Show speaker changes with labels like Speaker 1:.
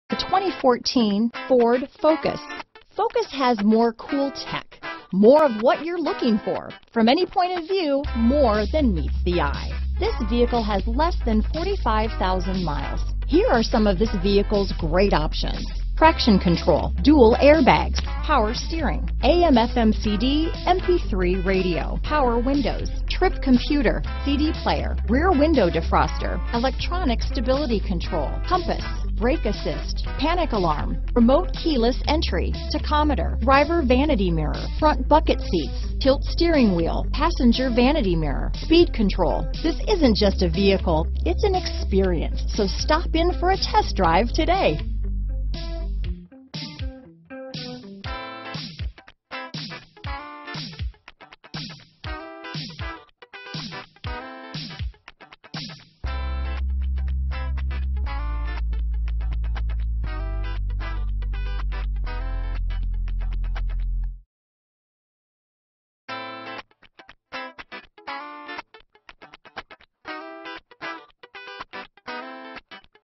Speaker 1: The 2014 Ford Focus. Focus has more cool tech, more of what you're looking for. From any point of view, more than meets the eye. This vehicle has less than 45,000 miles. Here are some of this vehicle's great options: traction control, dual airbags, power steering, AM/FM CD, MP3 radio, power windows, trip computer, CD player, rear window defroster, electronic stability control, compass, brake assist, panic alarm, remote keyless entry, tachometer, driver vanity mirror, front bucket seats, tilt steering wheel, passenger vanity mirror, speed control. This isn't just a vehicle, it's an experience. So stop in for a test drive today.